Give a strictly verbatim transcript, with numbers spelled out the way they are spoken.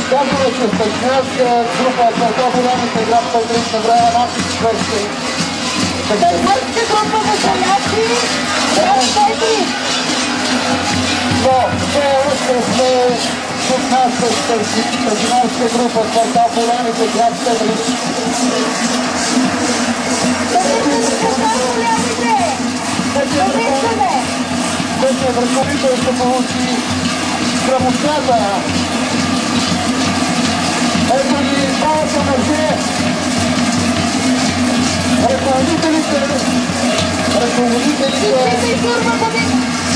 Както вече Станчинарска група от квартал Поляните, град Петрич, набрава над четвърти. Четвъртите група на Поляни, град Петрич. Но все още сме тук нашата Станчинарска група от квартал Поляните, град Петрич. Вече върховител ще получи грамотата. Ето ги двамата мъже. Ръководителите. Ръководителите.